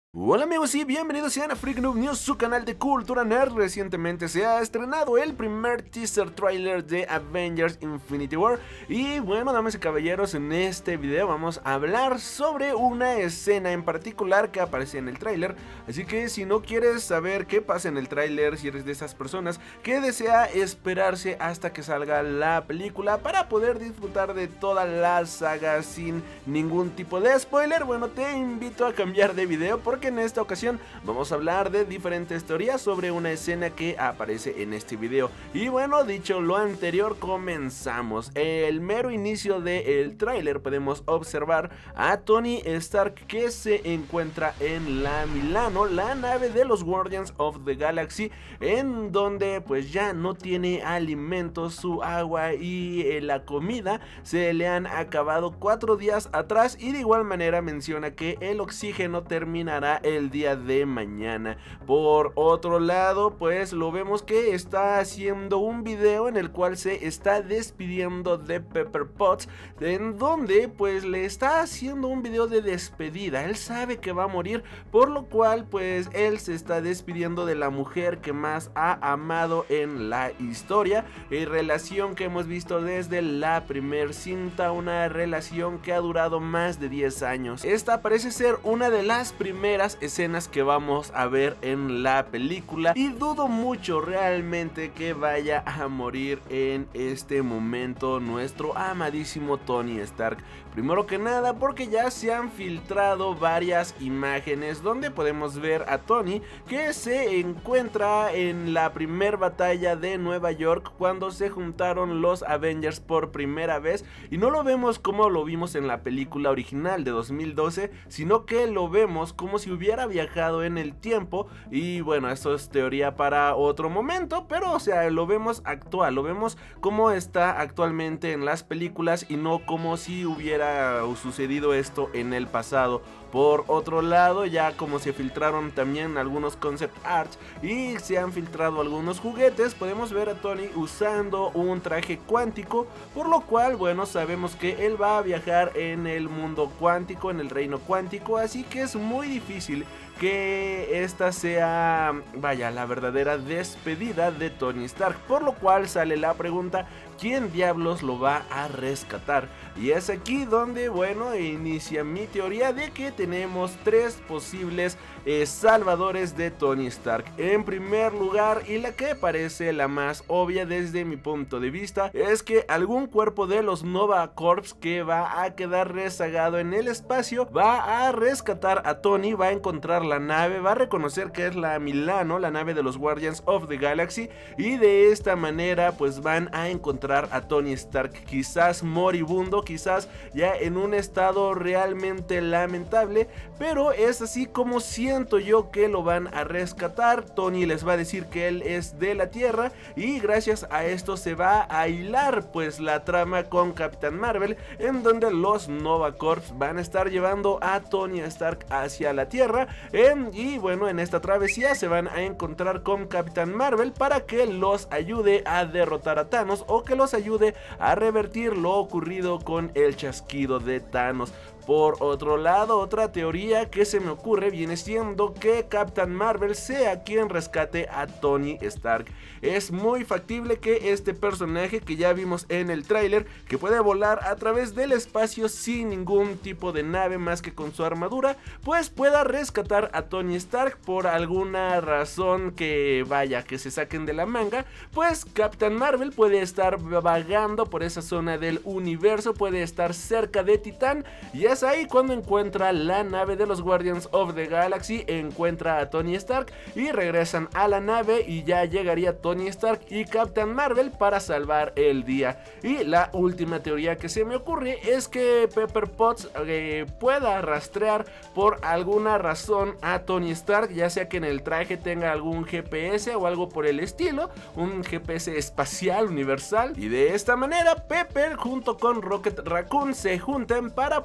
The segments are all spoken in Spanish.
Hola amigos y bienvenidos sean a Freak Noob News, su canal de cultura nerd. Recientemente se ha estrenado el primer teaser trailer de Avengers Infinity War. Y bueno, damas y caballeros, en este video vamos a hablar sobre una escena en particular que aparece en el trailer. Así que si no quieres saber qué pasa en el trailer, si eres de esas personas que desea esperarse hasta que salga la película para poder disfrutar de toda la saga sin ningún tipo de spoiler, bueno, te invito a cambiar de video porque en esta ocasión vamos a hablar de diferentes teorías sobre una escena que aparece en este video. Y bueno, dicho lo anterior, comenzamos. El mero inicio del tráiler podemos observar a Tony Stark que se encuentra en la Milano, la nave de los Guardians of the Galaxy, en donde pues ya no tiene alimentos, su agua y la comida se le han acabado 4 días atrás, y de igual manera menciona que el oxígeno terminará el día de mañana. Por otro lado, pues lo vemos que está haciendo un video en el cual se está despidiendo de Pepper Potts, en donde pues le está haciendo un video de despedida. Él sabe que va a morir, por lo cual pues él se está despidiendo de la mujer que más ha amado en la historia, relación que hemos visto desde la primer cinta, una relación que ha durado más de 10 años. Esta parece ser una de las primeras escenas que vamos a ver en la película, y dudo mucho realmente que vaya a morir en este momento nuestro amadísimo Tony Stark. Primero que nada porque ya se han filtrado varias imágenes donde podemos ver a Tony que se encuentra en la primera batalla de Nueva York, cuando se juntaron los Avengers por primera vez, y no lo vemos como lo vimos en la película original de 2012, sino que lo vemos como si hubiera viajado en el tiempo. Y bueno, esto es teoría para otro momento, pero o sea, lo vemos actual, lo vemos como está actualmente en las películas y no como si hubiera sucedido esto en el pasado. Por otro lado, ya como se filtraron también algunos concept arts y se han filtrado algunos juguetes, podemos ver a Tony usando un traje cuántico, por lo cual bueno, sabemos que él va a viajar en el mundo cuántico, en el reino cuántico, así que es muy difícil que esta sea, vaya, la verdadera despedida de Tony Stark, por lo cual sale la pregunta: ¿quién diablos lo va a rescatar? Y es aquí donde, bueno, inicia mi teoría de que tenemos tres posibles salvadores de Tony Stark. En primer lugar, y la que parece la más obvia desde mi punto de vista, es que algún cuerpo de los Nova Corps que va a quedar rezagado en el espacio va a rescatar a Tony, va a encontrar la nave, va a reconocer que es la Milano, la nave de los Guardians of the Galaxy, y de esta manera pues van a encontrar a Tony Stark, quizás moribundo, quizás ya en un estado realmente lamentable, pero es así como siento yo que lo van a rescatar. Tony les va a decir que él es de la Tierra, y gracias a esto se va a hilar pues la trama con Capitán Marvel, en donde los Nova Corps van a estar llevando a Tony Stark hacia la Tierra, y bueno, en esta travesía se van a encontrar con Capitán Marvel para que los ayude a derrotar a Thanos, o que los ayude a revertir lo ocurrido con el chasquido de Thanos. Por otro lado, otra teoría que se me ocurre viene siendo que Captain Marvel sea quien rescate a Tony Stark. Es muy factible que este personaje que ya vimos en el tráiler, que puede volar a través del espacio sin ningún tipo de nave más que con su armadura, pues pueda rescatar a Tony Stark por alguna razón que vaya, que se saquen de la manga. Pues Captain Marvel puede estar vagando por esa zona del universo, puede estar cerca de Titán, y es ahí cuando encuentra la nave de los Guardians of the Galaxy, encuentra a Tony Stark y regresan a la nave, y ya llegaría Tony Stark y Captain Marvel para salvar el día. Y la última teoría que se me ocurre es que Pepper Potts pueda rastrear por alguna razón a Tony Stark, ya sea que en el traje tenga algún GPS o algo por el estilo, un GPS espacial universal, y de esta manera Pepper junto con Rocket Raccoon se juntan para poder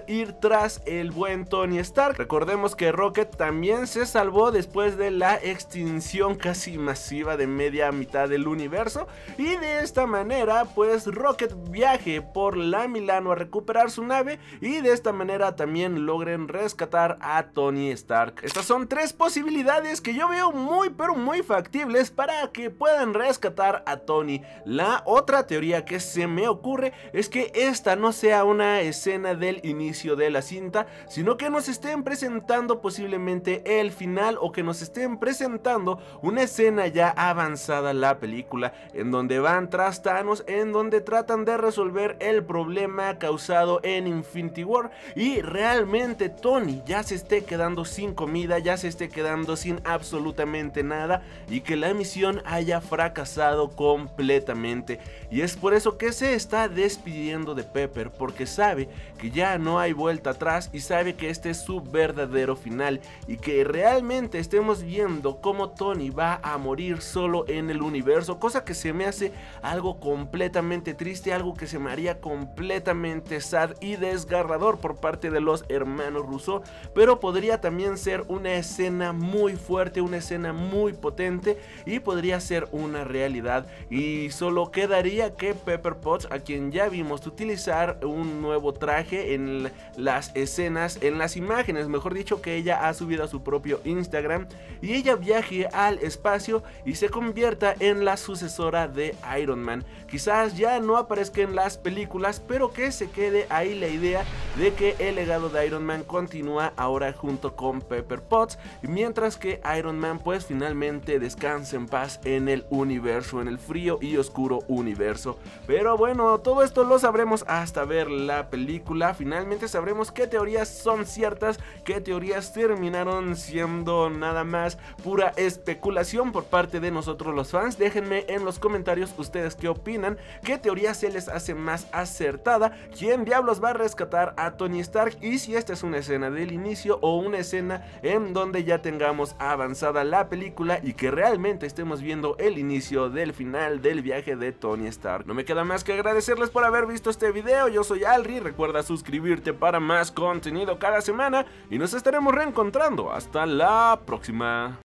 ir tras el buen Tony Stark. Recordemos que Rocket también se salvó después de la extinción casi masiva de media mitad del universo, y de esta manera pues Rocket viaje por la Milano a recuperar su nave y de esta manera también logren rescatar a Tony Stark. Estas son tres posibilidades que yo veo muy pero muy factibles para que puedan rescatar a Tony. La otra teoría que se me ocurre es que esta no sea una escena del inicio de la cinta, sino que nos estén presentando posiblemente el final, o que nos estén presentando una escena ya avanzada la película, en donde van tras Thanos, en donde tratan de resolver el problema causado en Infinity War, y realmente Tony ya se esté quedando sin comida, ya se esté quedando sin absolutamente nada, y que la misión haya fracasado completamente. Y es por eso que se está despidiendo de Pepper, porque sabe que ya no hay vuelta atrás y sabe que este es su verdadero final, y que realmente estemos viendo cómo Tony va a morir solo en el universo, cosa que se me hace algo completamente triste, algo que se me haría completamente sad y desgarrador por parte de los hermanos Russo, pero podría también ser una escena muy fuerte, una escena muy potente, y podría ser una realidad. Y solo quedaría que Pepper Potts, a quien ya vimos utilizar un nuevo traje en las escenas, en las imágenes mejor dicho, que ella ha subido a su propio Instagram, y ella viaje al espacio y se convierta en la sucesora de Iron Man. Quizás ya no aparezca en las películas, pero que se quede ahí la idea de que el legado de Iron Man continúa ahora junto con Pepper Potts, mientras que Iron Man pues finalmente descanse en paz en el universo, en el frío y oscuro universo. Pero bueno, todo esto lo sabremos hasta ver la película. Finalmente sabremos qué teorías son ciertas, qué teorías terminaron siendo nada más pura especulación por parte de nosotros los fans. Déjenme en los comentarios ustedes qué opinan, qué teoría se les hace más acertada, quién diablos va a rescatar a Tony Stark, y si esta es una escena del inicio o una escena en donde ya tengamos avanzada la película y que realmente estemos viendo el inicio del final del viaje de Tony Stark. No me queda más que agradecerles por haber visto este video. Yo soy Alri, recuerda suscribirte para más contenido cada semana y nos estaremos reencontrando. Hasta la próxima.